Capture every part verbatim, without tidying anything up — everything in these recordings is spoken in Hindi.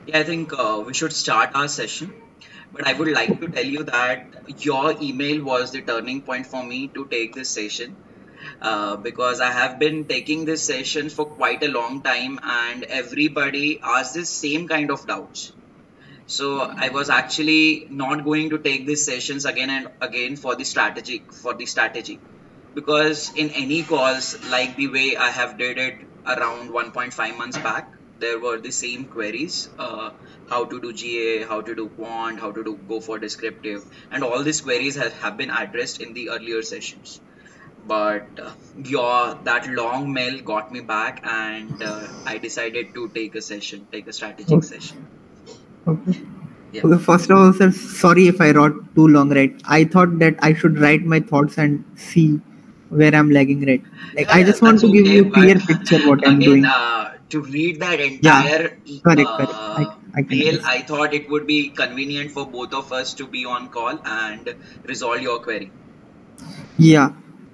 Yeah, I think uh, we should start our session. But I would like to tell you that your email was the turning point for me to take this session uh, because I have been taking this session for quite a long time and everybody asks this same kind of doubts. So I was actually not going to take these sessions again and again for the strategic for the strategy because in any calls like the way I have did it around one point five months back, there were the same queries: uh, how to do G A, how to do quant, how to do go for descriptive, and all these queries have, have been addressed in the earlier sessions. But uh, your that long mail got me back, and uh, I decided to take a session, take a strategic Okay. session. Okay. Yeah. Okay. First of all, sir, sorry if I wrote too long, right? I thought that I should write my thoughts and see where I'm lagging, right? Like Yeah, I yeah, just want that's to give okay. you a But clear picture what I'm again, doing. uh, to read that Yeah. entire e- Correct. Correct. I uh, I can mail, understand. I thought it would be convenient for both of us to be on call and resolve your query. Yeah.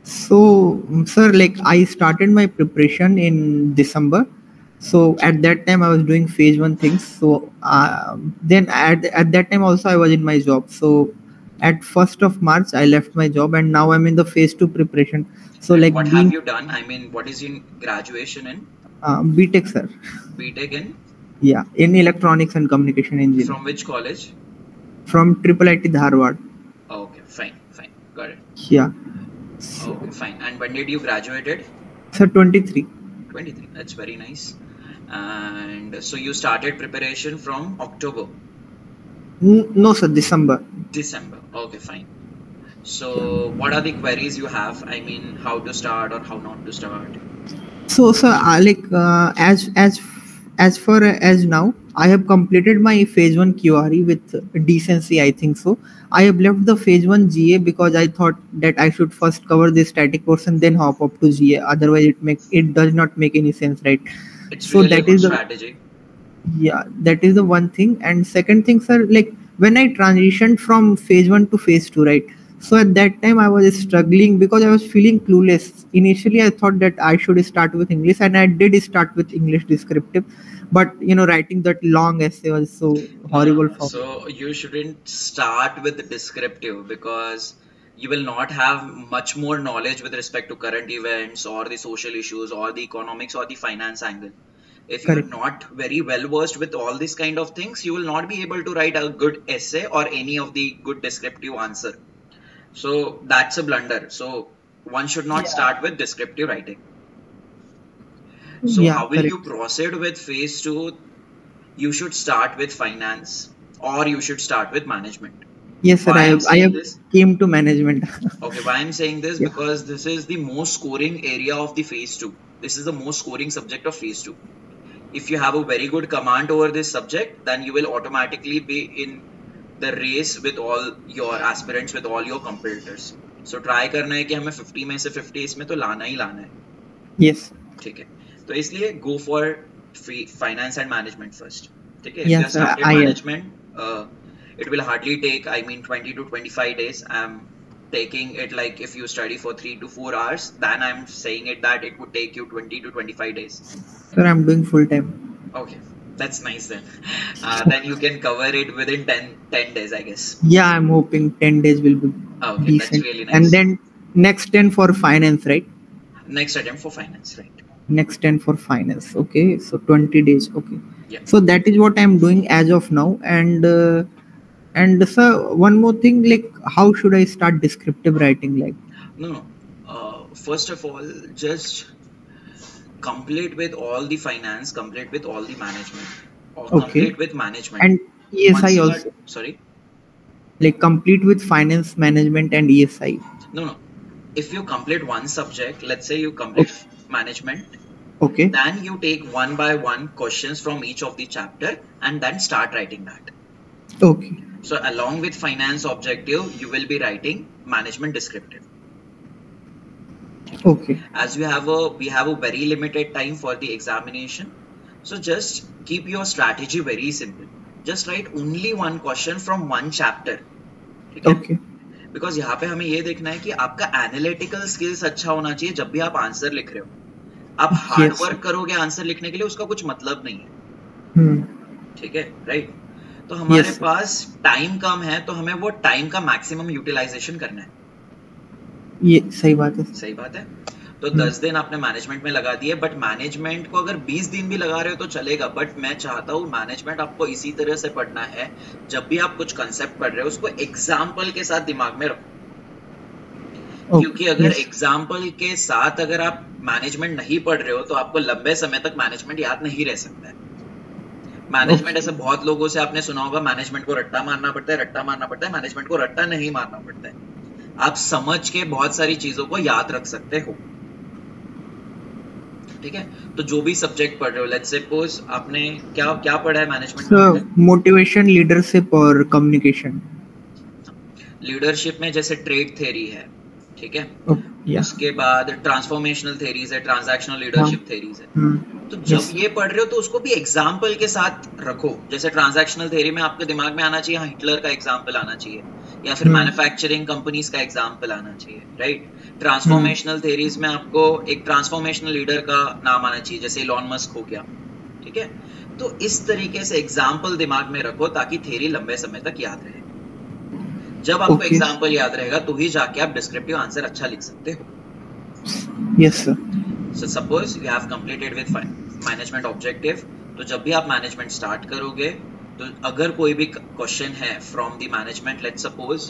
So, mm, sir, like I started my preparation in December. So at that time I was doing phase one things. So uh, then at at that time also I was in my job. So at first of March I left my job and now I'm in the phase two preparation. So And like what have being you done? I mean, what is your graduation in? uh, B Tech, sir. B Tech in? Yeah, in electronics and communication engineering From which college? from Triple I T Dharwad. Okay, fine, fine, got it. Yeah. So, Okay, fine. And when did you graduated? sir, twenty-three. twenty-three. That's very nice. And so you started preparation from October, N- No, sir, December. December. Okay, fine. Yeah. So, what are the queries you have? I mean, how to start or how not to start? So, sir, uh, like uh, as as as far as now, I have completed my phase one Q R E with decency. I think so. I have left the phase one G A because I thought that I should first cover the static portion, then hop up to G A. Otherwise, it make it does not make any sense, right? It's So really a that good is the strategy. yeah, that is the one thing. And second things are like when I transitioned from phase one to phase two, right? So at that time I was struggling because I was feeling clueless. Initially I thought that I should start with English and I did start with English descriptive, but you know writing that long essay was so No, no, horrible no. for me. So, you shouldn't start with the descriptive because you will not have much more knowledge with respect to current events or the social issues or the economics or the finance angle. If you are Correct. not very well versed with all these kind of things, you will not be able to write a good essay or any of the good descriptive answer. So that's a blunder. So one should not Yeah. start with descriptive writing. So Yeah, how will correct. you proceed with phase two? You should start with finance or you should start with management. Yes, sir. I Why I'm have I saying have this? came to management. Okay, why I'm saying this? Yeah. Because this is the most scoring area of the phase two. This is the most scoring subject of phase two. If you have a very good command over this subject, then you will automatically be in the race with all your aspirants, with all your competitors. So try करना है कि हमें fifty में से fifty इसमें तो लाना ही लाना है. Yes. ठीक है, तो इसलिए go for finance and management first. ठीक है, if you Yes, have sir. started I have. management, uh, it will hardly take, I mean, twenty to twenty-five days. I'm taking it like if you study for three to four hours, then I'm saying it that it would take you twenty to twenty-five days. Sir, I'm doing full time. Okay, that's nice then. Uh, then you can cover it within ten, ten days, I guess. Yeah, I'm hoping ten days will be Okay, that's decent. really And nice. then next ten for finance, right? Next attempt for finance, right? Next ten for finance. Okay, so twenty days. Okay. Yeah. So that is what I'm doing as of now. And uh, and sir, one more thing, like how should I start descriptive writing? Like, No, no. Uh, first of all, just complete with all the finance, complete with all the management, or okay. complete with management. And Once E S I you are, also. sorry, Like complete with finance management and E S I. no, no. If you complete one subject, let's say you complete Okay. management, Okay. then you take one by one questions from each of the chapter and then start writing that. Okay. So along with finance objective, you will be writing management descriptive. Okay. As we have a we have a very limited time for the examination, so just keep your strategy very simple. Just write only one question from one chapter. ठीक है? Okay. बिकॉज यहाँ पे हमें ये देखना है कि आपका एनालिटिकल स्किल्स अच्छा होना चाहिए जब भी आप आंसर लिख रहे हो. आप हार्ड Yes. वर्क करोगे आंसर लिखने के लिए, उसका कुछ मतलब नहीं है. Hmm. ठीक है, राइट। तो हमारे यस पास टाइम कम है, तो हमें वो टाइम का मैक्सिमम यूटिलाइजेशन करना है। ये सही बात है। सही बात है। तो हम्म, दस दिन आपने मैनेजमेंट में लगा दिए, बट मैनेजमेंट को अगर बीस दिन भी लगा रहे हो तो चलेगा, बट मैं चाहता हूँ मैनेजमेंट आपको इसी तरह से पढ़ना है, जब भी आप कुछ कंसेप्ट पढ़ रहे हो उसको एग्जाम्पल के साथ दिमाग में रखो। क्योंकि ओके अगर यस एग्जाम्पल के साथ अगर आप मैनेजमेंट नहीं पढ़ रहे हो तो आपको लंबे समय तक मैनेजमेंट याद नहीं रह सकता है। मैनेजमेंट, ओके ऐसे बहुत लोगों से आपने सुना होगा, मैनेजमेंट को रट्टा मारना पड़ता है, रट्टा मारना पड़ता है। मैनेजमेंट को रट्टा नहीं मारना पड़ता है, आप समझ के बहुत सारी चीजों को याद रख सकते हो। ठीक है, तो जो भी सब्जेक्ट पढ़ रहे हो, लेट्स सपोज आपने क्या क्या पढ़ा है मैनेजमेंट में आपने? मोटिवेशन लीडरशिप और कम्युनिकेशन। लीडरशिप में जैसे ट्रेड थ्योरी है, ठीक है, या उसके बाद ट्रांसफॉर्मेशनल थेरीज है, ट्रांजैक्शनल हाँ लीडरशिप थेरीज है। तो हम्म जब यस ये पढ़ रहे हो तो उसको भी एग्जाम्पल के साथ रखो। जैसे ट्रांजैक्शनल थेरी में आपके दिमाग में आना चाहिए, हाँ, हिटलर का एग्जाम्पल आना चाहिए, या फिर हम्म मैन्युफैक्चरिंग कंपनीज का एग्जाम्पल आना चाहिए, राइट। हम्म ट्रांसफॉर्मेशनल थेरीज में आपको एक ट्रांसफॉर्मेशनल लीडर का नाम आना चाहिए, जैसे इलॉन मस्क हो गया। ठीक है, तो इस तरीके से एग्जाम्पल दिमाग में रखो ताकि थेरी लंबे समय तक याद रहे। जब आपको ओके एग्जाम्पल याद रहेगा तो ही जाके आप डिस्क्रिप्टिव आंसर अच्छा लिख सकते हो। Yes sir So suppose you have completed with management objective, तो जब भी आप मैनेजमेंट स्टार्ट करोगे तो अगर कोई भी क्वेश्चन है from the management, let's suppose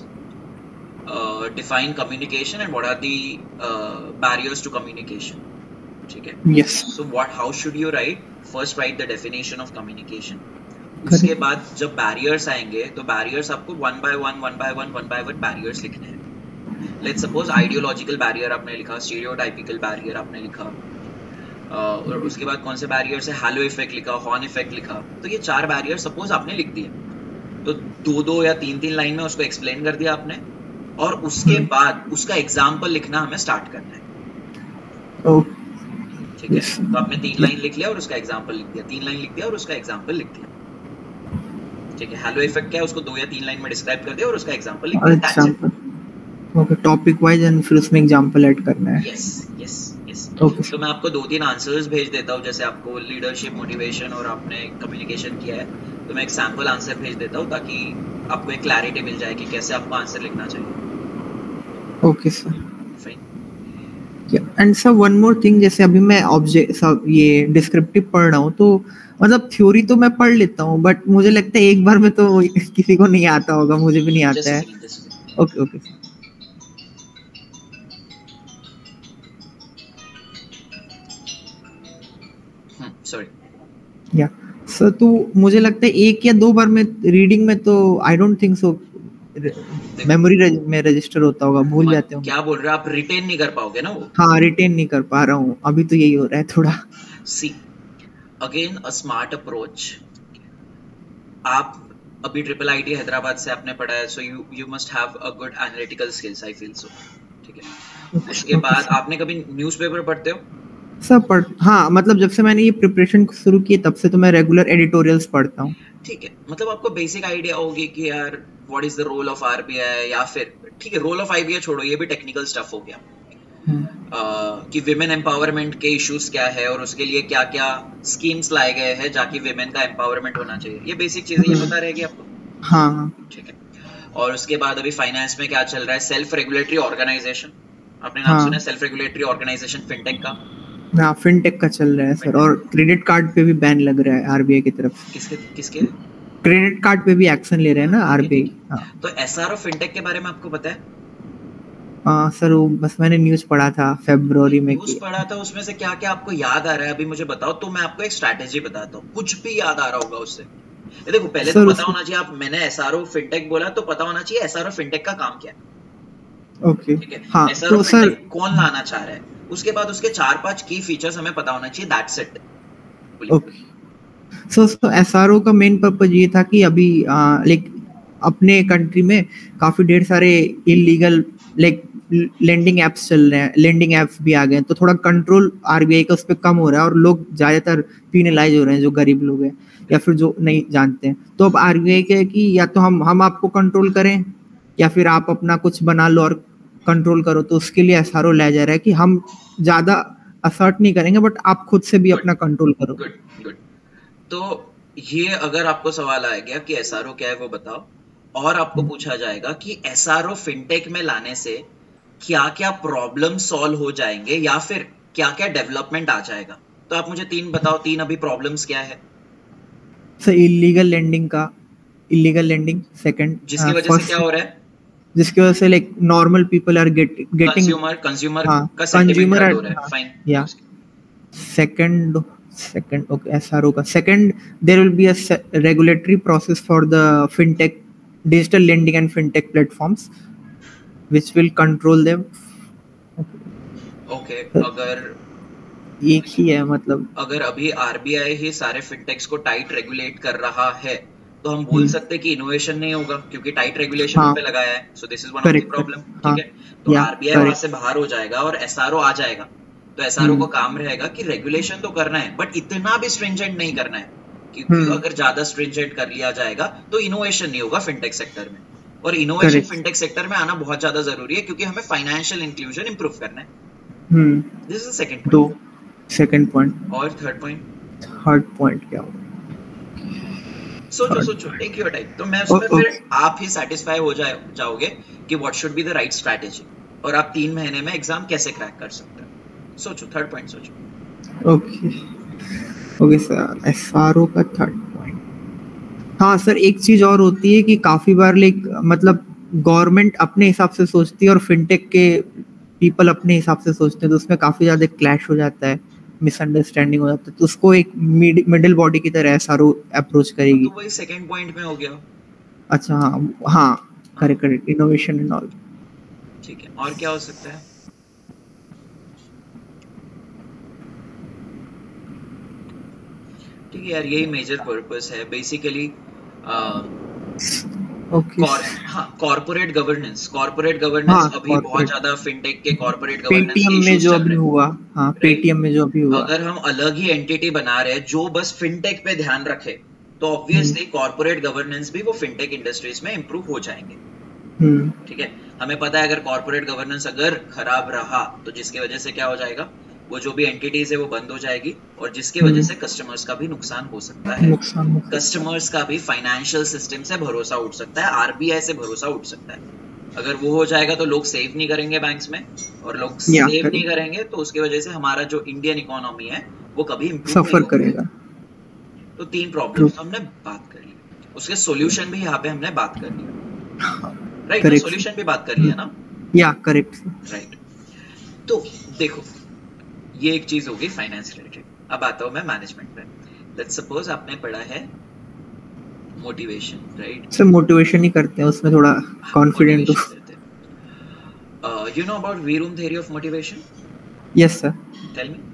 define communication and what are the barriers to communication, ठीक है। Yes so what how should you write? First write the definition of communication. उसके करेक्ट बाद जब बैरियर्स आएंगे तो बैरियर्स आपको one by one one by one one by one barriers लिखने हैं। लेट्स सपोज आइडियोलॉजिकल बैरियर आपने लिखा, स्टीरियोटाइपिकल बैरियर आपने लिखा, uh, और उसके बाद कौन से बैरियर से हैलो इफेक्ट लिखा, हॉर्न इफेक्ट लिखा। तो ये चार बैरियर सपोज आपने लिख दिए, तो दो दो या तीन तीन लाइन में उसको एक्सप्लेन कर दिया आपने, और उसके बाद उसका एग्जाम्पल लिखना हमें स्टार्ट करना है। ओके ठीक है, यस तो आपने तीन लाइन लिख लिया और उसका एग्जाम्पल लिख दिया, तीन लाइन लिख दिया और उसका एग्जाम्पल लिख दिया। ठीक है, हैलो इफेक्ट क्या है उसको दो या तीन लाइन में डिस्क्राइब कर दिया और उसका एग्जाम्पल लिख दिया। That's it. Example okay topic wise and फिर उसमें एग्जाम्पल ऐड करना है। Yes yes yes. ओके तो मैं आपको दो तीन आंसर्स भेज देता हूँ, जैसे आपको लीडरशिप, मोटिवेशन और आपने कम्युनिकेशन किया है, तो मैं एक सैम्पल आंसर भेज देता हूँ ताकि आपको एक क्लैरिटी मिल जाए कि कैसे आपको आंसर लिखना चाहिए। Okay sir fine. And sir one more thing, जैसे अभी मैं ऑब्जेक्ट सब ये डिस्क्रिप्टिव पढ़ रहा हूँ, तो मतलब थ्योरी तो मैं पढ़ लेता हूँ, बट मुझे लगता है एक बार में तो किसी को नहीं आता होगा, मुझे भी नहीं जस्ट आता अ है। Second, just a second. Okay okay hmm, sorry. या सर, तो मुझे लगता है एक या दो बार में रीडिंग में तो आई डोंट थिंक सो देखो, मेमोरी में रजिस्टर होता होगा, भूल मत जाते होंगे। क्या बोल रहे हो आप, रिटेन नहीं कर पाओगे ना वो। हाँ रिटेन नहीं कर पा रहा हूँ अभी, तो यही हो रहा है थोड़ा। See, again a smart approach. आप अभी ट्रिपल आईटी हैदराबाद से आपने पढ़ा है, so you you must have a good analytical skills, I feel so. ठीक है, उसके ओके बाद सर आपने कभी न्यूज़पेपर पढ़ते हो? सब पढ़ हाँ, मतलब जब से मैंने ये प्रिपरेशन शुरू की तब से तो मैं रेगुलर एडिटोरियल्स पढ़ता हूँ। ठीक है, मतलब आपको बेसिक आइडिया होगी कि यार what is the role of RBI, या फिर ठीक है, रोल ऑफ आरबीआई छोड़ो, ये भी टेक्निकल स्टफ हो गया। हम्म, uh, कि विमेन एम्पावरमेंट के इश्यूज क्या है और उसके लिए क्या क्या स्कीम्स लाए गए हैं जाकि विमेन का एम्पावरमेंट होना चाहिए, ये बेसिक चीजें ये हम्म, पता रहेगी आपको। हाँ हाँ ठीक है, और उसके बाद अभी फाइनेंस में क्या चल रहा है, सेल्फ रेगुलेटरी ऑर्गेनाइजेशन, आपने नाम सुना है हाँ सेल्फ रेगुलेटरी ऑर्गेनाइजेशन फिनटेक का? हाँ फिनटेक का चल रहा है सर, फिनटेक और क्रेडिट कार्ड पे भी बैन लग रहा है आरबीआई की तरफ से। किसके किसके? क्रेडिट कार्ड पे भी एक्शन ले रहे हैं ना ठीक है आरबीआई। ठीक है, हाँ तो एसआरओ फिनटेक के बारे में आपको पता है? हाँ सर, वो बस मैंने न्यूज़ पढ़ा था फरवरी में न्यूज कि। पढ़ा था, उसमें से क्या क्या आपको याद आ रहा है अभी मुझे बताओ, तो मैं आपको एक स्ट्रैटेजी बताता हूँ, कुछ भी याद आ रहा होगा उससे। ये देखो, पहले तो सर पता उसमें होना चाहिए, आप मैंने एसआरओ फिनटेक बोला तो पता होना चाहिए एसआरओ फिनटेक का काम क्या है। ओके ठीक है, हाँ एसआरओ तो सर फिनटेक कौन लाना चाह रहा है, उसके बाद उसके चार पांच की फीचर्स हमें पता होना चाहिए, that's it. Okay so so SRO का मेन पर्पज ये था कि अभी लाइक अपने कंट्री में काफी ढेर सारे इलीगल लाइक लेंडिंग एप्स चल रहे हैं, लेंडिंग एप्स भी आ गए हैं, तो थोड़ा कंट्रोल आरबीआई का उस पर कम हो रहा है, और लोग ज्यादातर पीनलाइज हो रहे हैं जो गरीब लोग हैं या फिर जो नहीं जानते हैं। तो अब आरबीआई के है कि या तो हम हम आपको कंट्रोल करें, या फिर आप अपना कुछ बना लो और कंट्रोल करो। तो उसके लिए एसआरओ लाया जा रहा है कि हम ज्यादा असर्ट नहीं करेंगे, बट आप खुद से भी गुड अपना कंट्रोल करो। Good good. तो ये अगर आपको सवाल आ गया कि एसआरओ क्या है वो बताओ, और आपको पूछा जाएगा कि एसआरओ फिनटेक में लाने से क्या क्या प्रॉब्लम सॉल्व हो जाएंगे या फिर क्या क्या डेवलपमेंट आ जाएगा, तो आप मुझे तीन बताओ, तीन अभी प्रॉब्लम्स क्या है सर इलीगल लैंडिंग का, इलीगल लैंडिंग सेकंड, जिसकी वजह से क्या फर्स्ट हो रहा है, जिसकी वजह से like normal people are get getting, consumer consumer हाँ का सेंटिमेंट कंज्यूमर, हर्ट हो रहा है, हाँ फाइन। या second second okay S R O ka second, there will be a se- regulatory process for the fintech, digital lending and fintech platforms, which will control them. Okay, अगर एक ही है मतलब, अगर अभी आरबीआई ही सारे फिनटेक्स को टाइट रेगुलेट कर रहा है तो हम बोल हम्म, सकते हैं कि इनोवेशन नहीं होगा क्योंकि टाइट रेगुलेशन उन हाँ पे लगाया है, so this is one of the correct problem. Correct, ठीक हाँ है, तो या आरबीआई वहां से करेक्ट, बाहर हो जाएगा और एसआरओ आ जाएगा, तो एसआरओ को हम्म काम रहेगा कि रेगुलेशन तो करना है बट इतना भी स्ट्रिंजेंट नहीं करना है, क्योंकि हम्म अगर ज्यादा स्ट्रिंजेंट कर लिया जाएगा तो इनोवेशन नहीं होगा फिनटेक सेक्टर में, और इनोवेशन करेक्ट, फिनटेक सेक्टर में आना बहुत ज्यादा जरूरी है क्योंकि हमें फाइनेंशियल इंक्लूजन इंप्रूव करना है। हम्म दिस इज सेकंड दो, पॉइंट। सेकंड पॉइंट, और थर्ड पॉइंट, थर्ड पॉइंट क्या होगा, सोचो थर्ड सोचो, टेक योर टाइम, तो मैं उसमें फिर ओके आप ही सेटिस्फाई हो जाए जाओगे कि what should be the right strategy और आप तीन महीने में एग्जाम कैसे क्रैक कर सकते हो। सोचो, थर्ड पॉइंट सोचो। Okay okay sir, S R O का थर्ड पॉइंट, हाँ सर एक चीज और होती है कि काफी बार लाइक मतलब गवर्नमेंट अपने हिसाब से सोचती है और फिनटेक के पीपल अपने हिसाब से सोचते हैं, तो उसमें काफी ज्यादा क्लैश हो जाता है, मिसअंडरस्टैंडिंग हो जाता है, तो उसको एक मिडिल बॉडी की तरह एस आर ओ अप्रोच हाँ, करेगी। तो वही सेकंड पॉइंट में हो गया। अच्छा हाँ हाँ हाँ, correct correct, innovation and all. ठीक है, और क्या हो सकता है। ठीक है यार, यही मेजर पर्पस है बेसिकली। ओके हाँ, कॉर्पोरेट गवर्नेंस, कॉर्पोरेट गवर्नेंस हाँ अभी बहुत कॉर्पोरेट, ज्यादा फिनटेक के कॉर्पोरेट गवर्नेंस के पेटीएम में इश्यूज जो चल अभी रहे हुआ, हाँ हैं, राइट। पेटीएम में जो अभी हुआ, अगर हम अलग ही एंटिटी बना रहे हैं जो बस फिनटेक पे ध्यान रखे तो हम्म ऑब्वियसली कॉर्पोरेट गवर्नेंस भी वो फिनटेक इंडस्ट्रीज में इंप्रूव हो जाएंगे। हम्म ठीक है, हमें पता है अगर कॉर्पोरेट गवर्नेंस अगर खराब रहा तो जिसकी वजह से क्या हो जाएगा, वो जो भी एंटिटीज है वो बंद हो जाएगी और जिसकी वजह हम्म, से कस्टमर्स का भी नुकसान हो सकता है, नुकसान हो सकता कस्टमर्स का भी फाइनेंशियल सिस्टम से भरोसा उठ सकता है, आरबीआई से भरोसा उठ सकता है। अगर वो हो जाएगा तो लोग सेव नहीं करेंगे बैंक्स में, और लोग है, या सेव नहीं करेक्ट, करेंगे तो उसकी वजह से हमारा जो इंडियन इकोनॉमी है वो कभी इंप्रूव नहीं सफर होगी। करेगा। तो तीन ट्रू, प्रॉब्लम्स हमने बात कर ली, उसके सॉल्यूशन भी यहाँ पे हमने बात कर लिया, राइट ना, करेक्ट, सॉल्यूशन भी बात कर लिया ना, या करेक्ट, राइट। तो देखो, ये एक चीज होगी फाइनेंस रिलेटेड। अब आता हूं मैं मैनेजमेंट पे। लेट्स सपोज आपने पढ़ा है मोटिवेशन, राइट। सर मोटिवेशन ही करते हैं, उसमें थोड़ा कॉन्फिडेंट हो। मोटिवेशन करते हैं, you know about Vroom theory of motivation, yes sir, tell me.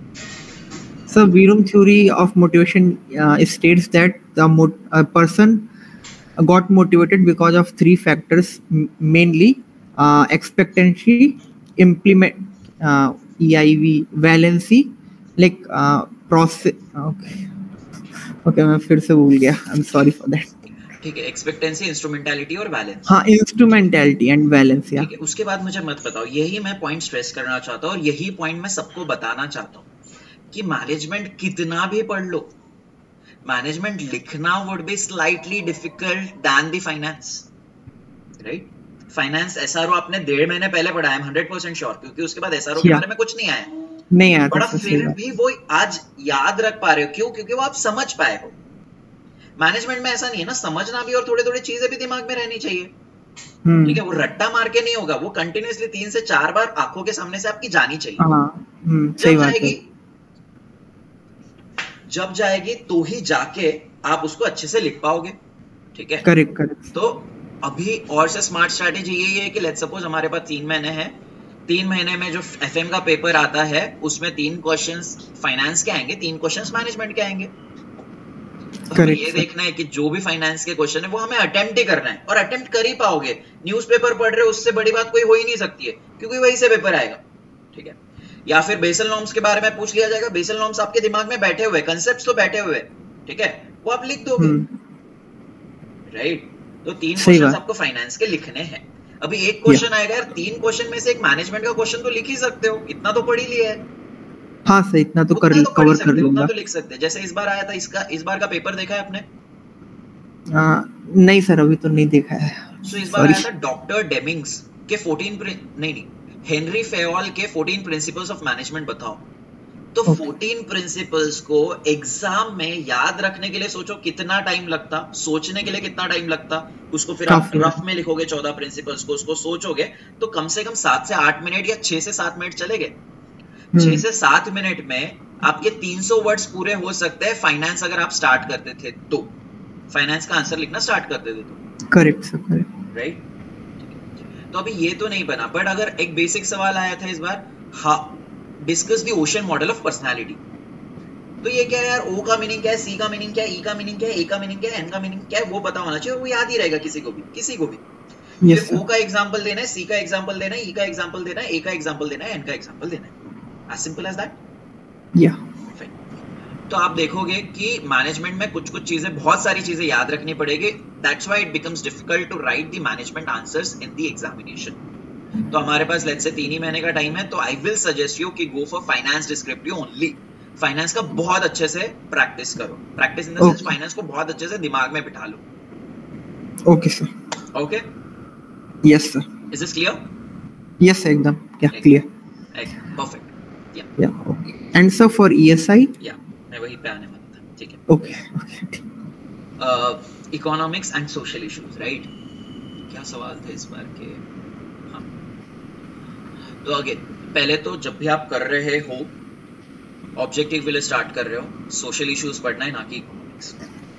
so Virum theory of motivation uh, states that the mot- a person got motivated because of three factors, m- mainly uh, expectancy, implement, uh, E I V, valency, like uh, process. Okay, okay, मैं फिर से भूल गया, I'm sorry for that. ठीक है, एक्सपेक्टेंसी, इंस्ट्रूमेंटालिटी और बैलेंस। हाँ इंस्ट्रूमेंटैलिटी एंड बैलेंस, या ठीक है, उसके बाद मुझे मत बताओ, यही मैं पॉइंट स्ट्रेस करना चाहता हूँ और यही पॉइंट मैं सबको बताना चाहता हूँ कि मैनेजमेंट कितना भी पढ़ लो, मैनेजमेंट लिखना would be slightly difficult than the finance, right. Finance SRO आपने डेढ़ महीने पहले पढ़ा है, हंड्रेड परसेंट श्योर, क्योंकि उसके बाद एसआरओ के या बारे में कुछ नहीं आया, नहीं आया था बड़ा सर, सही फिर बात, भी वो आज याद रख पा रहे हो, क्यों? क्योंकि वो आप समझ पाए हो। मैनेजमेंट में ऐसा नहीं है ना, समझना भी और थोड़े थोड़े चीजें भी दिमाग में रहनी चाहिए। ठीक हम्म है, वो रट्टा मार के नहीं होगा, वो कंटिन्यूअसली तीन से चार बार आंखों के सामने से आपकी जानी चाहिए। हाँ हम्म सही जब बात है, जाएगी जब जाएगी तो ही जाके आप उसको अच्छे से लिख पाओगे। ठीक है, करेक्ट करेक्ट, तो अभी और से स्मार्ट स्ट्रैटेजी यही है कि लेट्स सपोज हमारे पास तीन महीने हैं, तीन महीने में जो एफएम का पेपर आता है उसमें तीन क्वेश्चंस फाइनेंस के आएंगे, तीन क्वेश्चंस मैनेजमेंट के आएंगे। तो हमें करेक्ट ये सर, देखना है कि जो भी फाइनेंस के क्वेश्चन है वो हमें अटेम्प्ट ही करना है, और अटेम्प्ट कर ही पाओगे। न्यूज़पेपर पढ़ रहे हो उससे बड़ी बात कोई हो ही नहीं सकती है, क्योंकि वहीं से पेपर आएगा। ठीक है, या फिर बेसल नॉर्म्स के बारे में पूछ लिया जाएगा, बेसल नॉर्म्स आपके दिमाग में बैठे हुए, कंसेप्ट तो बैठे हुए, ठीक है, वो आप लिख दोगे, हम्म राइट। तो तीन सही क्वेश्चंस बात, आपको फाइनेंस के लिखने हैं। अभी एक या क्वेश्चन आएगा यार, तीन क्वेश्चन में से एक मैनेजमेंट का क्वेश्चन तो लिख ही सकते हो, इतना तो पढ़ ही लिया है। हाँ सर, इतना तो कर उतना तो पढ़ ही कवर कर सकते हैं, उतना लूंगा। तो लिख सकते हैं। जैसे इस बार आया था, इसका इस बार का पेपर देखा है आपने? आ, नहीं सर, अभी तो नहीं देखा है, सो इस बार सॉरी। आया था डॉक्टर डेमिंग्स के फोर्टीन नहीं नहीं हेनरी फेयॉल के फोर्टीन प्रिंसिपल्स ऑफ मैनेजमेंट बताओ। तो ओके। फोर्टीन प्रिंसिपल्स को एग्जाम में याद रखने के लिए सोचो कितना टाइम लगता, सोचने के लिए कितना टाइम लगता। उसको फिर आप काफी। रफ में लिखोगे चौदह प्रिंसिपल्स को, उसको सोचोगे तो कम से कम सात से आठ मिनट या छह से सात मिनट चलेंगे। छह हम्म। से सात मिनट में आपके तीन सौ वर्ड्स पूरे हो सकते हैं फाइनेंस अगर आप स्टार्ट करते थे तो, फाइनेंस का आंसर लिखना स्टार्ट करते थे तो, करेक्ट सर, करेक्ट। राइट। तो अभी ये तो नहीं बना, बट अगर एक बेसिक सवाल आया था इस बार, हाँ, discuss the ocean model of personality. तो ये क्या है यार, ओ का मीनिंग क्या है, सी का मीनिंग क्या है, ई का मीनिंग क्या है, ए का मीनिंग क्या है, एन का मीनिंग क्या है, वो पता होना चाहिए। वो याद ही रहेगा किसी को भी, किसी को भी। यस फिर ओ सर। का एग्जांपल देना है, सी का एग्जांपल देना है, ई का एग्जांपल देना है, ए का एग्जांपल देना है, एन का एग्जांपल देना है। As simple as that. Yeah. तो आप देखोगे कि मैनेजमेंट में कुछ कुछ चीजें, बहुत सारी चीजें याद रखनी पड़ेगी। That's why it becomes difficult to write the management answers in the examination. तो हमारे पास लेट्स से तीन ही महीने का टाइम है, तो आई विल सजेस्ट यू कि go for finance descriptive only. Finance का बहुत अच्छे से प्रैक्टिस करो, practice in the sense finance को बहुत अच्छे से दिमाग में बिठा लो। Okay sir. Okay, yes sir. Is this clear? Yes sir, एकदम क्या clear. Perfect. Yeah yeah okay. And sir for ESI? Yeah मैं वही पे आने वाला था, ठीक है। Okay okay. Economics and social issues, right. क्या सवाल थे इस बार के? हाँ, तो आगे पहले तो जब भी आप कर रहे हो, ऑब्जेक्टिव के लिए स्टार्ट कर रहे हो, सोशल इश्यूज पढ़ना है, ना कि इकोनॉमिक्स।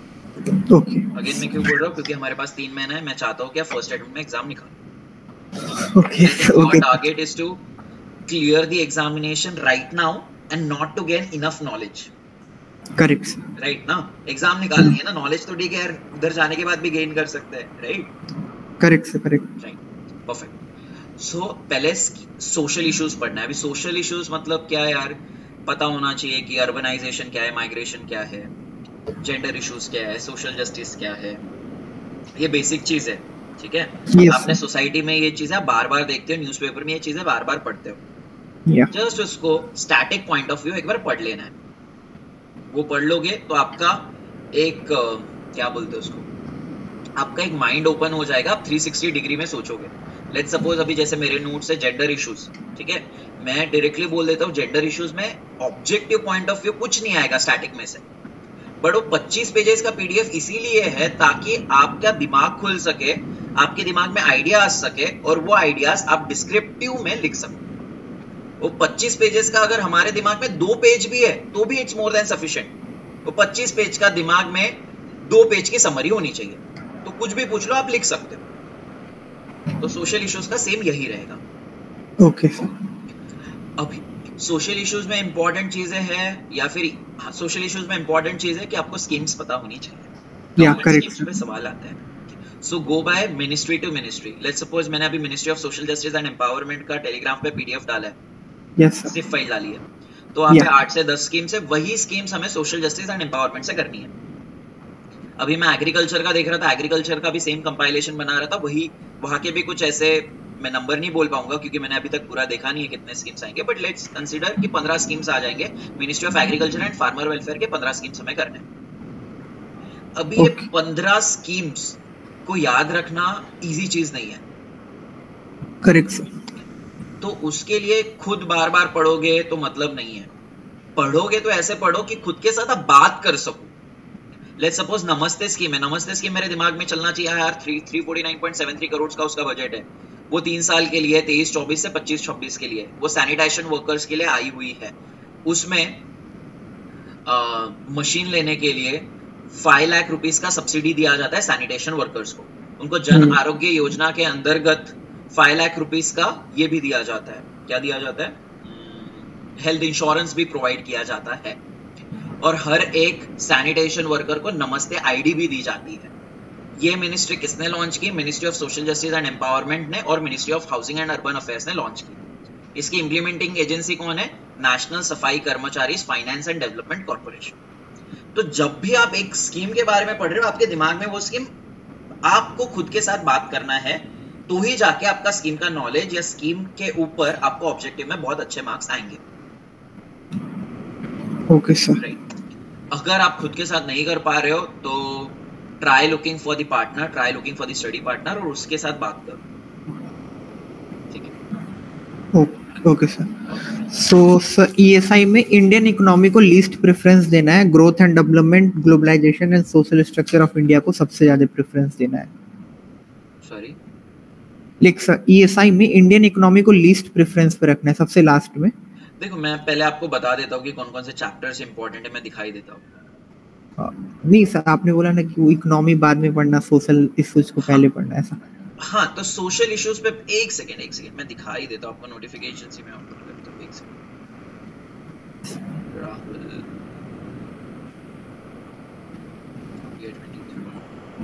ओके। अगेन मैं क्यों बोल रहा हूँ, क्योंकि हमारे पास तीन महीना है। मैं चाहता हूँ कि आप फर्स्ट अटेम्प्ट में एग्जाम निकालो। Okay okay. Target is to clear the examination right now and not to gain enough knowledge. Correct sir. Right ना, एग्जाम निकालनी है ना, नॉलेज तो ठीक है यार, उधर जाने के बाद भी गेन कर सकते हैं, right. Correct sir, correct. Right, perfect. So पहले सोशल इश्यूज पढ़ना है। अभी सोशल इश्यूज मतलब क्या है यार, पता होना चाहिए कि अर्बनाइजेशन क्या है, माइग्रेशन क्या है, जेंडर इश्यूज क्या है, सोशल जस्टिस क्या है। ये बेसिक चीज है, ठीक है। Yes, आपने sir. सोसाइटी में ये चीजें बार बार देखते हो, न्यूज़पेपर में ये चीजें बार बार पढ़ते हो। Yeah. जस्ट उसको स्टैटिक पॉइंट ऑफ व्यू एक बार पढ़ लेना है। वो पढ़ लोगे तो आपका एक अ, क्या बोलते हैं उसको, आपका एक माइंड ओपन हो जाएगा। आप थ्री सिक्सटी डिग्री में सोचोगे। लेट्स सपोज अभी जैसे मेरे नोट्स है जेंडर इश्यूज, ठीक है, मैं डायरेक्टली बोल देता हूँ जेंडर इश्यूज में ऑब्जेक्टिव पॉइंट ऑफ व्यू कुछ नहीं आएगा स्टैटिक में से, बट वो पच्चीस पेजेस का पीडीएफ इसीलिए है ताकि आपका दिमाग खुल सके, आपके दिमाग में आइडिया आ सके, और वो आइडियाज आप डिस्क्रिप्टिव में लिख सको। वो पच्चीस पेजेस का अगर हमारे दिमाग में दो पेज भी है तो भी इट्स मोर देन सफिशिएंट। वो पच्चीस पेज का दिमाग में दो पेज की समरी होनी चाहिए, तो कुछ भी पूछ लो आप लिख सकते हो। तो सोशल इश्यूज का सेम यही रहेगा। Okay sir. अभी सोशल इश्यूज में इंपॉर्टेंट चीजें हैं, या फिर सोशल इश्यूज में इंपॉर्टेंट चीज है कि आपको स्कीम्स पता होनी चाहिए। या करेक्ट स्कीम्स पे सवाल आते हैं। So go by ministry to ministry. Let's suppose मैंने अभी ministry of social justice and empowerment का टेलीग्राम पे पीडीएफ डाला है, यस सर। सिर्फ फाइल डाली है, तो वहां पे Yeah. आठ से दस स्कीम्स है। वही स्कीम्स हमें सोशल जस्टिस एंड एम्पावरमेंट से करनी है। अभी मैं एग्रीकल्चर का देख रहा था, एग्रीकल्चर का भी सेम कंपाइलेशन बना रहा था, वही वहां के भी कुछ ऐसे, मैं नंबर नहीं बोल पाऊंगा क्योंकि मैंने अभी तक पूरा देखा नहीं है कितने स्कीम्स आएंगे, बट लेट्स कंसीडर कि पंद्रह स्कीम्स आ जाएंगे। Ministry of agriculture and farmer welfare के पंद्रह स्कीम्स हमें करने हैं। अभी ये Okay. पंद्रह स्कीम्स को याद रखना इजी चीज नहीं है। Correct sir. तो उसके लिए खुद बार बार पढ़ोगे तो मतलब नहीं है। पढ़ोगे तो ऐसे पढ़ो कि खुद के साथ आप बात कर सको। लेट्स सपोज नमस्ते स्कीम है, नमस्ते स्कीम मेरे दिमाग में चलना चाहिए यार, three three forty nine point seven three crore का उसका बजट है, वो तीन साल के लिए, तेईस चौबीस से पच्चीस छब्बीस के लिए, वो सैनिटाइजेशन वर्कर्स के लिए आई हुई है। उसमें मशीन लेने के लिए फाइव लाख रुपीस का सब्सिडी दिया जाता है सैनिटेशन वर्कर्स को। उनको जन आरोग्य योजना के अंतर्गत फाइव लाख रुपीस का ये भी दिया जाता है, क्या दिया जाता है, हेल्थ इंश्योरेंस भी प्रोवाइड किया जाता है। और हर एक सैनिटेशन वर्कर को नमस्ते आईडी भी दी जाती है। ये मिनिस्ट्री किसने लॉन्च की? Ministry of social justice and empowerment ने और ministry of housing and urban affairs ने लॉन्च की। इसकी इंप्लीमेंटिंग एजेंसी कौन है? नेशनल सफाई कर्मचारी फाइनेंस एंड डेवलपमेंट कॉर्पोरेशन। तो जब भी आप एक स्कीम के बारे में पढ़ रहे हो, आपके दिमाग में वो स्कीम, आपको खुद के साथ बात करना है, तो ही जाके आपका स्कीम का नॉलेज या स्कीम के ऊपर आपको ऑब्जेक्टिव में बहुत अच्छे मार्क्स आएंगे। Okay sir. राइट। अगर आप खुद के साथ नहीं कर पा रहे हो तो try looking for the partner, try looking for the study partner, और उसके साथ बात करो, ठीक है। Okay sir. So sir ESI में इंडियन इकोनॉमी को लीस्ट प्रेफरेंस देना है, growth and development, globalisation and social structure of India को सबसे ज्यादा प्रेफरेंस देना है। सॉरी, लाइक सर ईएसआई में इंडियन इकोनॉमी को लीस्ट प्रेफरेंस पे रखना है, सबसे लास्ट में। देखो मैं पहले आपको बता देता हूँ कि कौन कौन से चैप्टर्स इंपॉर्टेंट है, मैं दिखाई देता हूँ। नहीं सर, आपने बोला ना कि वो इकोनॉमी बाद में पढ़ना, सोशल इश्यूज को पहले पढ़ना, ऐसा। हाँ, तो सोशल इश्यूज पे एक सेकेंड एक सेकेंड मैं दिखाई देता हूँ आपको, नोटिफिकेशन से मैं ऑन करता हूँ, एक सेकेंड। राहुल ये twenty three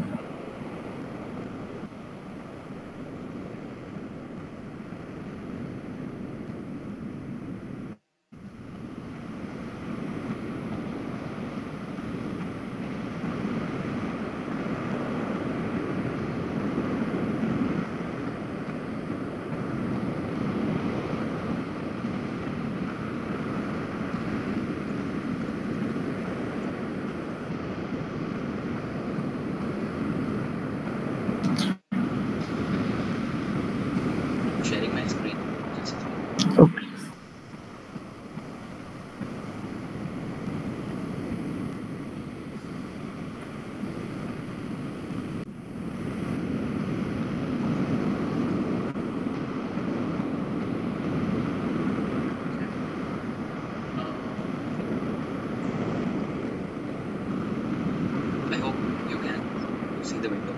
sharing my screen. Okay. I hope you can see the window.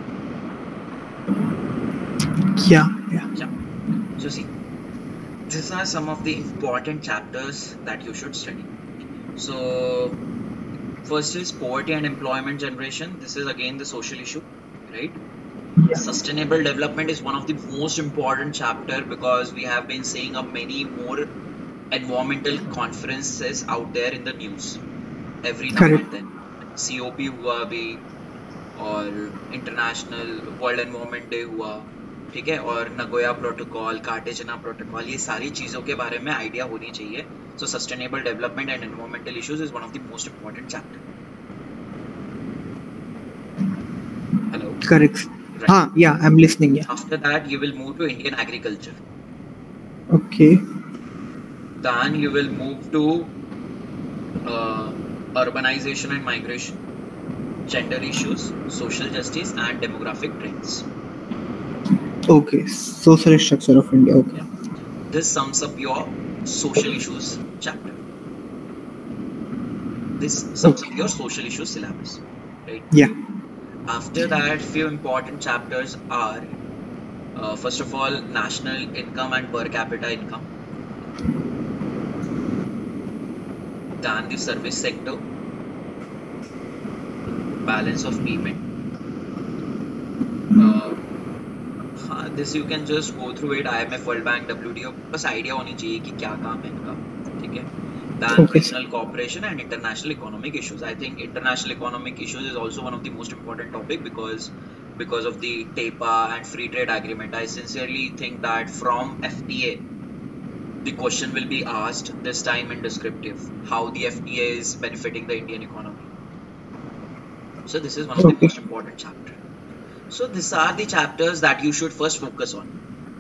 Yeah, yeah. Yeah. So see, these are some of the important chapters that you should study. So first is poverty and employment generation. This is again the social issue, right? Yeah. Sustainable development is one of the most important chapter because we have been seeing a many more environmental conferences out there in the news every now Correct. and then. C O P हुआ अभी, और इंटरनेशनल वर्ल्ड एनवायरनमेंट डे हुआ, ठीक है, और नगोया प्रोटोकॉल, कार्टेजना प्रोटोकॉल, ये सारी चीजों के बारे में आइडिया होनी चाहिए। So sustainable development and environmental issues is one of the most important chapter. Hello, Correct. Right. हाँ, yeah, I'm listening. Yeah. After that, you will move to Indian agriculture. Okay. Then you will move to uh, urbanization and migration, gender issues, social justice, and demographic trends. Okay. Social structure of India. Okay. Yeah. This sums up your social issues chapter. This sums Okay. up your social issues syllabus, right? Yeah. After that, few important chapters are uh, first of all national income and per capita income, then the service sector, balance of payment. Uh, हाँ, this you can just go through it, I M F, World Bank, W T O, बस आइडिया होनी चाहिए कि क्या काम है इनका, ठीक है। Then Okay. regional cooperation and international economic issues. I think international economic issues is also one of the most important topic because because of the TEPA and free trade agreement. I sincerely think that from F T A the question will be asked this time in descriptive, how the F T A is benefiting the Indian economy. So this is one of the Okay. most important chapter. So these are the chapters that you should first focus on.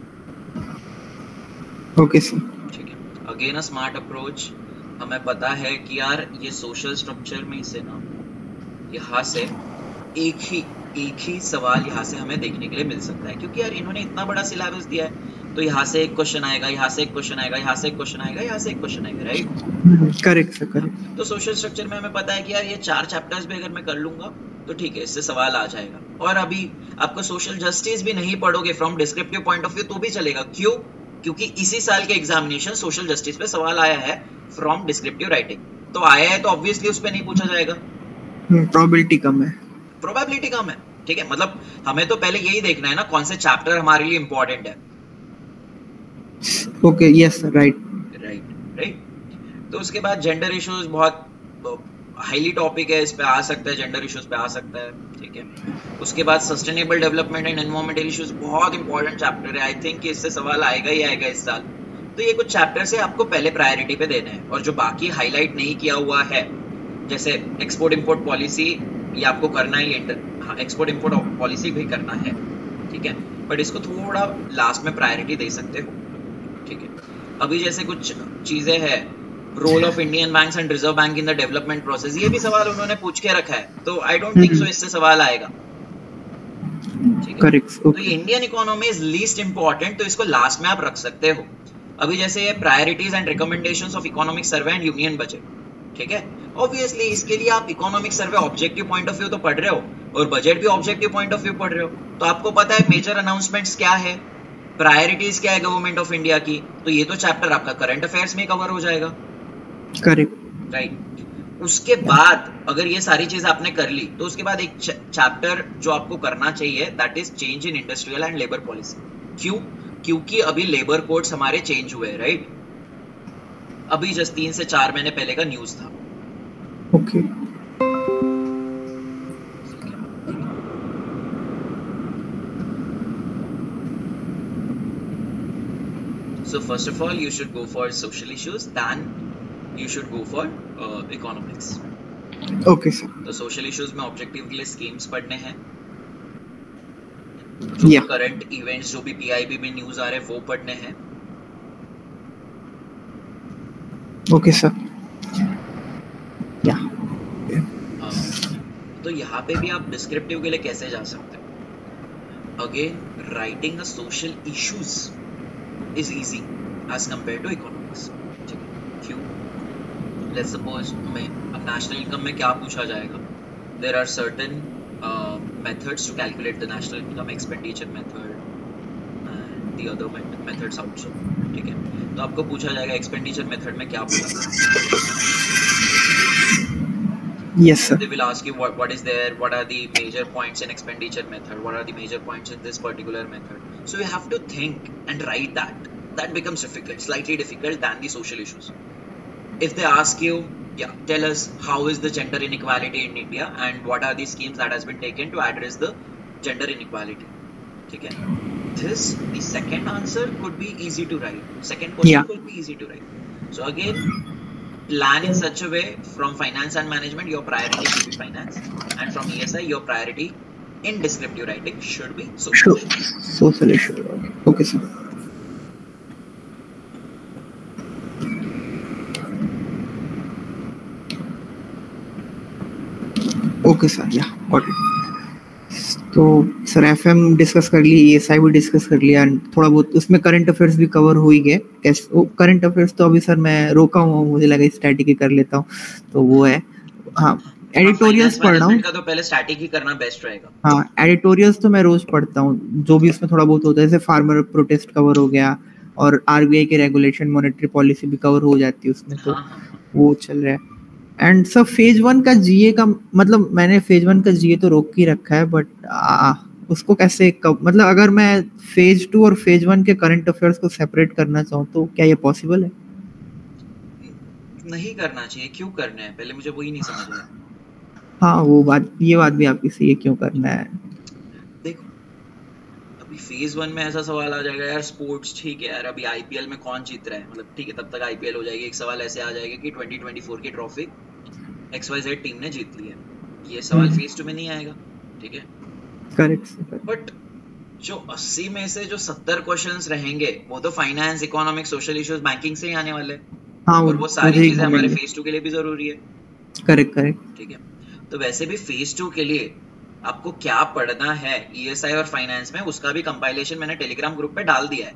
Okay, sir. ठीक है। Again a smart approach. हमें पता है कि यार ये सोशल स्ट्रक्चर में से ना यहाँ से एक ही एक ही सवाल यहाँ से हमें देखने के लिए मिल सकता है, क्योंकि यार इन्होंने इतना बड़ा सिलेबस दिया है, तो यहाँ से एक क्वेश्चन आएगा, यहाँ से एक क्वेश्चन आएगा, यहाँ से एक क्वेश्चन आएगा, यहाँ से एक क्वेश्चन आएगा, राइट? Correct sir, correct. तो सोशल स्ट्रक्चर में हमें पता है कि यार ये चार चैप्टर्स भी अगर मैं कर लूंगा तो ठीक है, इससे सवाल आ जाएगा। और अभी आपको सोशल जस्टिस भी नहीं पढ़ोगे from descriptive point of view तो भी चलेगा, क्यों? क्योंकि इसी साल के एग्जामिनेशन सोशल जस्टिस पे सवाल आया है फ्रॉम डिस्क्रिप्टिव राइटिंग, तो आया है तो ऑब्वियसली उस पे नहीं पूछा जाएगा, प्रोबेबिलिटी कम है, प्रोबेबिलिटी कम है, ठीक है। मतलब हमें तो पहले यही देखना है ना कौन से चैप्टर हमारे लिए इंपॉर्टेंट है। Okay, yes right right right तो उसके बाद जेंडर इश्यूज बहुत हाईली टॉपिक है, इस पे आ सकता है, जेंडर इश्यूज पे आ सकता है, ठीक है। उसके बाद sustainable development and environmental issues बहुत इंपॉर्टेंट चैप्टर है, आई थिंक इससे सवाल आएगा ही आएगा इस साल, तो ये कुछ चैप्टर्स है आपको पहले प्रायोरिटी पे देने हैं, और जो बाकी हाईलाइट नहीं किया हुआ है जैसे एक्सपोर्ट इंपोर्ट पॉलिसी, ये आपको करना है, ये हाँ एक्सपोर्ट इंपोर्ट पॉलिसी भी करना है, ठीक है, बट इसको थोड़ा लास्ट में प्रायोरिटी दे सकते हो, ठीक है। अभी जैसे कुछ चीजें हैं, role of Indian banks and reserve bank in the development process, ये भी सवाल उन्होंने पूछ के रखा है, तो आई डोंट थिंक सो इससे सवाल आएगा, ठीक है। करेक्ट, तो ये Indian economy is least important, तो इसको लास्ट में आप रख सकते हो। अभी जैसे ये priorities and recommendations of economic survey and union budget, ठीक है, ऑब्वियसली इसके लिए आप economic survey objective point of view तो पढ़ रहे हो और बजट भी ऑब्जेक्टिव पॉइंट ऑफ व्यू पढ़ रहे हो, तो आपको पता है मेजर अनाउंसमेंट्स क्या है, प्रायोरिटीज क्या है गवर्नमेंट ऑफ इंडिया की, तो ये तो चैप्टर आपका करंट अफेयर्स में कवर हो जाएगा, करेक्ट, राइट। उसके बाद अगर ये सारी चीज आपने कर ली तो उसके बाद एक चैप्टर जो आपको करना चाहिए that is change in industrial and labour policy. क्यों? क्योंकि अभी लेबर कोड्स हमारे चेंज हुए, राइट, अभी जस्ट तीन से चार महीने पहले का न्यूज था, okay. So first of all, you should go for social issues, then you should go for uh, economics. Okay sir. तो social issues में objective के लिए schemes पढ़ने हैं, जो Yeah. current events जो भी P I B में news आ रहे हैं वो पढ़ने हैं। Okay sir. Yeah. uh, तो यहाँ पे भी आप descriptive के लिए कैसे जा सकते हो? Again, writing the social issues is easy as compared to economics, ठीक है। क्यों? Let's suppose मैं अब national income में क्या पूछा जाएगा? There are certain uh, methods to calculate the national income, expenditure method and the other met- methods also, ठीक है। तो आपको पूछा जाएगा expenditure method में क्या बोला? Yes sir. They will ask you what what is there, what are the major points in expenditure method, what are the major points in this particular method. So you have to think and write that. That becomes difficult, slightly difficult than the social issues. If they ask you, yeah, tell us how is the gender inequality in India and what are the schemes that has been taken to address the gender inequality. Okay. This, the second answer could be easy to write. Second question Yeah. could be easy to write. So again, plan in such a way from finance and management, your priority should be finance, and from E S I, your priority in descriptive writing should be social. Sure. Social issue. Okay sir. Okay sir, yeah got it. तो सर एफएम डिस्कस कर ली, ईएसआई भी डिस्कस कर लिया, थोड़ा बहुत उसमें करंट अफेयर्स भी कवर हो ही गए। कैसे वो करंट अफेयर्स तो अभी सर मैं रोका हूँ, मुझे लगा स्टैटिक ही कर लेता हूँ, तो वो है। हाँ, एडिटोरियल्स पढ़ रहा हूँ का तो पहले स्टैटिक ही करना बेस्ट रहेगा। हाँ, एडिटोरियल्स तो मैं रोज पढ़ता हूँ, जो भी उसमें थोड़ा बहुत होता है, जैसे फार्मर प्रोटेस्ट कवर हो गया और आरबीआई के रेगुलेशन, मॉनेटरी पॉलिसी भी कवर हो जाती है उसमें, तो वो चल रहा है। एंड सर फेज वन का जीए का मतलब मैंने फेज वन का जीए तो रोक ही रखा है, बट आ, उसको कैसे कब, मतलब अगर मैं फेज टू और फेज वन के करंट अफेयर्स को सेपरेट करना चाहूँ तो क्या ये पॉसिबल है? नहीं करना चाहिए। क्यों करना है, पहले मुझे वही नहीं समझ आया। हाँ वो बात, ये बात भी आपकी सही है, क्यों करना है। देखो अभी फेज वन में ऐसा सवाल आ जाएगा यार, स्पोर्ट्स ठीक है यार, अभी आईपीएल में कौन जीत रहा है, मतलब ठीक है तब तक आईपीएल हो जाएगी। एक सवाल ऐसे आ जाएगा कि ट्वेंटी ट्वेंटी फोर की trophy X Y Z team ने जीत ली है, ये सवाल फेज टू में नहीं आएगा, ठीक है। करेक्ट। बट जो अस्सी में से जो सत्तर क्वेश्चंस रहेंगे वो तो finance, economics, social issues, banking से ही आने वाले हैं। हाँ, और वो सारी चीजें हमारे फेज टू के लिए भी जरूरी है। करेक्ट करेक्ट ठीक है, तो वैसे भी फेज टू के लिए आपको क्या पढ़ना है ईएसआई और फाइनेंस में, उसका भी कंपाइलेशन मैंने टेलीग्राम ग्रुप पे डाल दिया है।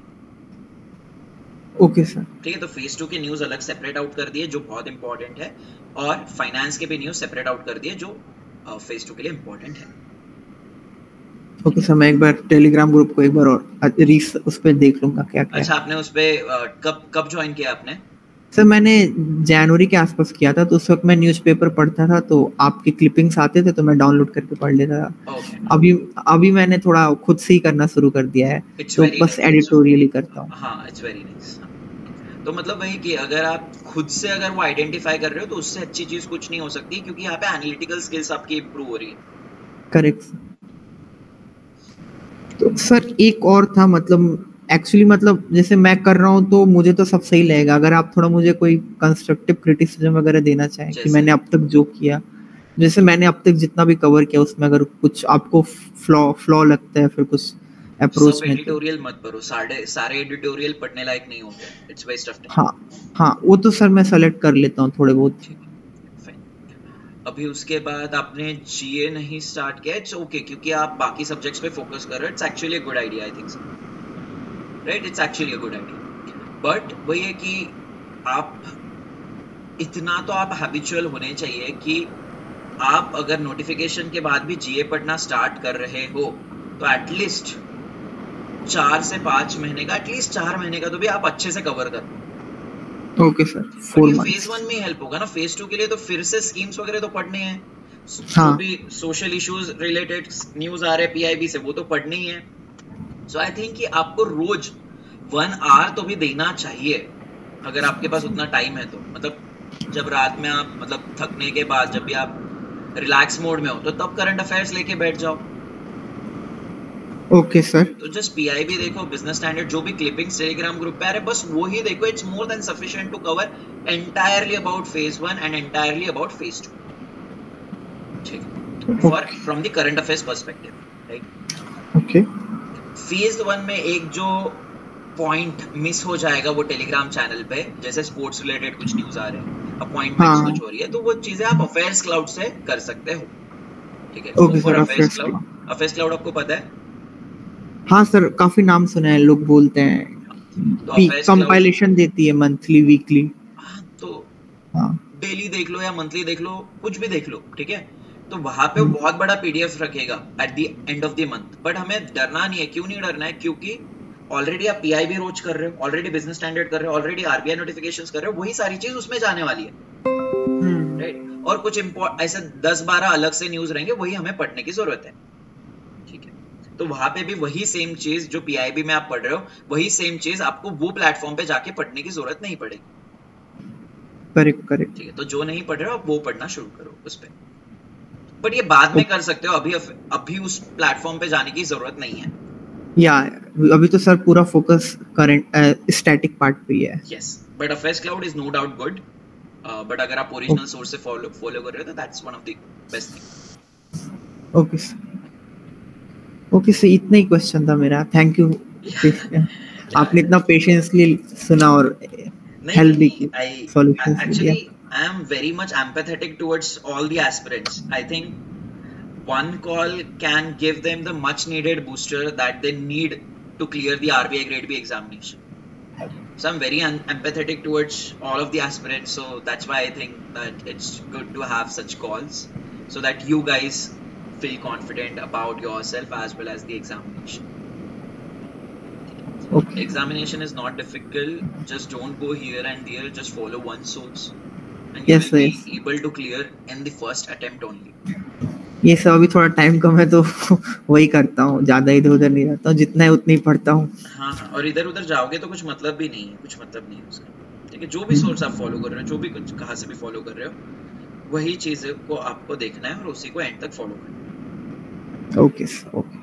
Okay sir. ठीक है, तो फेज टू के न्यूज अलग सेपरेट आउट कर दिए जो बहुत इंपॉर्टेंट है, और फाइनेंस के भी न्यूज सेपरेट आउट कर दिए जो फेज टू के लिए इंपॉर्टेंट है। ओके सर, मैं एक बार टेलीग्राम ग्रुप को एक बार और रीस उस पे देख लूंगा क्या क्या। अच्छा, आपने उस पे कब कब ज्वाइन किया आपने? सर मैंने जनवरी के आसपास किया था, तो उस वक्त मैं न्यूज़पेपर पढ़ता था, तो आपके क्लिपिंग्स आते थे तो मैं डाउनलोड करके पढ़ लेता था। okay. अभी अभी मैंने थोड़ा खुद से ही करना शुरू कर दिया है, It's तो बस nice. एडिटोरियल ही करता हूँ। हाँ, इट्स वेरी नाइस। तो मतलब वही कि अगर आप खुद से अगर वो आइडेंटिफाई कर रहे हो तो उससे अच्छी चीज कुछ नहीं हो सकती, क्योंकि यहाँ पे एनालिटिकल स्किल्स आपकी इंप्रूव हो रही है। करेक्ट। तो सर एक और था, मतलब एक्चुअली मतलब जैसे मैं कर रहा हूँ तो मुझे तो सब सही लगेगा, अगर आप थोड़ा मुझे कोई कंस्ट्रक्टिव क्रिटिसिज्म वगैरह देना चाहें कि जैसे मैंने अब तक जो किया, जैसे मैंने अब तक जितना भी कवर किया उसमें अगर कुछ आपको फ्लॉ फ्लॉ लगता है फिर कुछ सब अप्रोच में तो एडिटोरियल मत पढ़ो, सारे सारे एडिटोरियल पढ़ने लायक नहीं होते, इट्स वेस्ट ऑफ टाइम। हाँ हाँ वो तो सर मैं सेलेक्ट कर लेता हूँ थोड़े बहुत। ठीक है, फाइन। अभी उसके बाद आपने जीए नहीं स्टार्ट किया, इट्स ओके, क्योंकि आप बाकी सब्जेक्ट्स पे फोकस कर रहे हो, it's actually a good idea, I think so, right, it's actually a good idea. But वही है कि आप इतना तो आप हैबिचुअल होने चाहिए कि आप अगर नोटिफिकेशन के बाद भी जीए पढ़ना स्टार्ट कर रहे हो तो एटलीस्ट चार से पांच महीने का, एटलीस्ट चार महीने का तो भी आप अच्छे से कवर कर लो। ओके सर, बट फोर ये मंथ्स। फेज वन में हेल्प होगा ना, फेज टू के लिए तो फिर से स्कीम्स वगैरह तो पढ़ने हैं, जो हाँ भी सोशल इश्यूज रिलेटेड न्यूज आ रहे हैं पीआईबी से वो तो पढ़ने ही है। सो आई थिंक कि आपको रोज वन आवर तो भी देना चाहिए, अगर आपके पास उतना टाइम है तो। मतलब जब रात में आप मतलब थकने के बाद जब भी आप रिलैक्स मोड में हो तो तब करंट अफेयर्स लेके बैठ जाओ। Okay sir. तो जस्ट पीआईबी देखो, बिजनेस स्टैंडर्ड, जो भी क्लिपिंग्स टेलीग्राम ग्रुप पे आ रहे हैं बस वो ही देखो, it's more than sufficient to cover entirely about phase one and entirely about phase two, ठीक है, for from the current affairs perspective, right. Okay phase one में एक जो पॉइंट मिस हो जाएगा वो टेलीग्राम चैनल पे, जैसे स्पोर्ट्स रिलेटेड कुछ न्यूज आ रहे हैं, अपॉइंटमेंट्स हाँ कुछ हो रही है, तो वो चीजें आप अफेयर्स क्लाउड से कर सकते हो, ठीक है। Okay for sir, affairs affairs cloud, cloud. Affairs cloud आपको पता है? हाँ सर, काफी नाम सुना है, लोग बोलते हैं तो अफेयर्स क्लाउड, कंपाइलेशन देती है मंथली वीकली। हाँ, तो हाँ डेली देख लो या मंथली देख लो, कुछ भी देख लो, ठीक है। तो वहां पे वो बहुत बड़ा पीडीएफ रखेगा at the end of the month, but हमें डरना नहीं है। क्यों नहीं डरना है? क्योंकि ऑलरेडी आप पीआईबी रोज कर रहे हो, ऑलरेडी बिजनेस स्टैंडर्ड कर रहे हो, ऑलरेडी आरबीआई नोटिफिकेशंस कर रहे हो, वही सारी चीज उसमें जाने वाली है, राइट। और कुछ इम्पोर्ट ऐसे दस बारह अलग से न्यूज रहेंगे, वही हमें पढ़ने की जरूरत है, ठीक है। तो वहां पे भी वही सेम चीज जो पीआईबी में आप पढ़ रहे हो, वही सेम चीज आपको वो प्लेटफॉर्म पे जाके पढ़ने की जरूरत नहीं पड़ेगी, करेक्ट करेक्ट। ठीक है। तो जो नहीं पढ़ रहे हो आप वो पढ़ना शुरू करो उस पे, बट ये बाद में कर सकते हो, अभी अभी उस प्लेटफॉर्म पे जाने की जरूरत नहीं है। या अभी तो सर पूरा फोकस करंट स्टैटिक पार्ट पे ही है। Yes, but affairs cloud is no doubt good, but अगर आप ओरिजिनल सोर्स से फॉलो फॉलो कर रहे हो तो that's one of the best thing. Okay sir, okay sir, इतना ही क्वेश्चन था मेरा, थैंक यू। आपने इतना पेशेंसली सुना और हेल्प भी की, सॉल्यूशंस भी दिया। Actually, I am very much empathetic towards all the aspirants. I think one call can give them the much needed booster that they need to clear the R B I Grade B examination. So I'm very un- empathetic towards all of the aspirants. So that's why I think that it's good to have such calls so that you guys feel confident about yourself as well as the examination. Okay. Examination is not difficult. Just don't go here and there. Just follow one source, and you Yes, will yes. be able to clear in the first attempt only. ये सब अभी थोड़ा टाइम कम है तो वही करता हूँ, ज्यादा इधर उधर नहीं रहता हूँ, जितना है उतना ही पढ़ता हूँ। हाँ हाँ, और इधर उधर जाओगे तो कुछ मतलब भी नहीं है, कुछ मतलब नहीं है उसका, ठीक है। जो भी सोर्स आप फॉलो कर रहे हो, जो भी कुछ कहाँ से भी फॉलो कर रहे हो, वही चीज़ को आपको देखना है और उसी को एंड तक फॉलो करना है। Okay sir, okay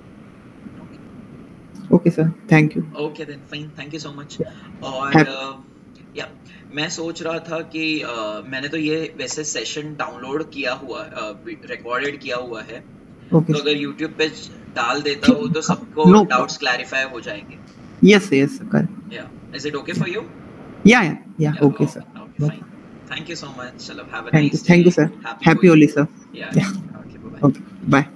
okay sir, thank you. Okay then fine, thank you so much. और Happy- या मैं सोच रहा था कि uh, मैंने तो ये वैसे सेशन डाउनलोड किया हुआ, रिकॉर्डेड किया हुआ है, ओके तो अगर यूट्यूब पे डाल देता हूँ तो सबको No डाउट्स क्लैरिफाई हो जाएंगे। Yes yes sir, yeah is it okay for you? Yeah yeah yeah okay sir, okay fine, thank you so much. चलो, have a thank you nice day, thank you sir, happy Holi sir. Yeah yeah okay, bye. Okay bye.